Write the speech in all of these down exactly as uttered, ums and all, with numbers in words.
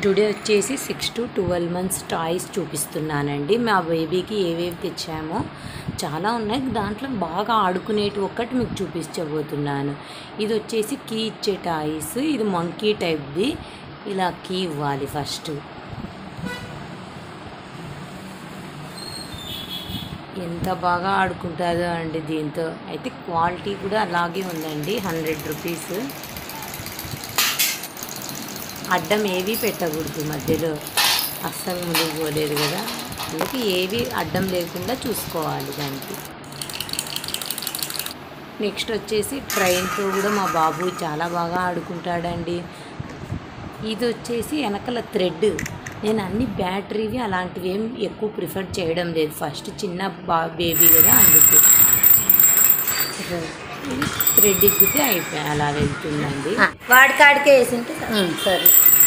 Today వచ్చేసి six to twelve months toys చూపిస్తున్నానండి. మా బేబీకి ఏవేవి తెచ్చామో చాలా ఉన్నాయి. దాంట్లో బాగా ఆడుకునేటి ఒక్కటి మీకు చూపించబోతున్నాను. ఇది వచ్చేసి కీ ఇచ్చే టాయ్స్. ఇది మంకీ టైప్ది. ఇలా కీ ఇవ్వాలి ఫస్ట్. ఎంత బాగా ఆడుకుంటుందో అండి దీంతో. అయితే క్వాలిటీ కూడా అలాగే ఉందండి. Hundred rupees. అడ్డం ఏవి పెట్టకూడదు మధ్యలో, అస్సలు ముందుకు పోలేదు కదా, అందుకే ఏవి అడ్డం లేకుండా చూసుకోవాలి దానికి. నెక్స్ట్ వచ్చేసి ట్రైన్తో కూడా మా బాబు చాలా బాగా ఆడుకుంటాడండి. ఇది వచ్చేసి వెనకల థ్రెడ్. నేను అన్ని బ్యాటరీవి అలాంటివి ఏం ఎక్కువ ప్రిఫర్ చేయడం లేదు. ఫస్ట్ చిన్న బా బేబీ కదా, అందుకు ఇది థ్రెడ్ ఎగ్గితే అయిపోయి అలా వెళ్తుందండి. వాడి కాడికే వేసింటే సరే.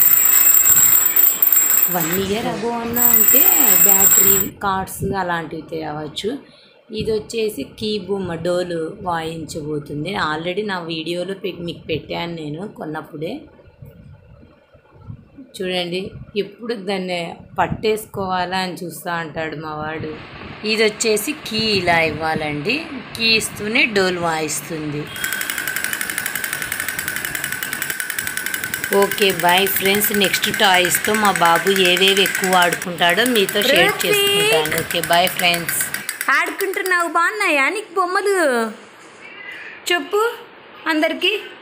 వన్ ఇయర్ అగో అన్నా ఉంటే బ్యాటరీ కార్డ్స్ అలాంటివి తేవచ్చు. ఇది వచ్చేసి కీ బొమ్మ డోలు వాయించబోతుంది. ఆల్రెడీ నా వీడియోలో మీకు పెట్టాను నేను కొన్నప్పుడే. చూడండి, ఎప్పుడు దాన్ని పట్టేసుకోవాలా అని చూస్తూ ఉంటాడు మా వాడు. ఇది వచ్చేసి కీ ఇలా ఇవ్వాలండి. కీ ఇస్తూనే డోలు వాయిస్తుంది. Okay bye friends. నెక్స్ట్ టాయ్స్తో మా బాబు ఏవేవి ఎక్కువ ఆడుకుంటాడో మీతో షేర్ చేసుకుంటాను. Okay bye friends. ఆడుకుంటున్నావు, బాగున్నాయా నీకు బొమ్మలు? చెప్పు అందరికీ.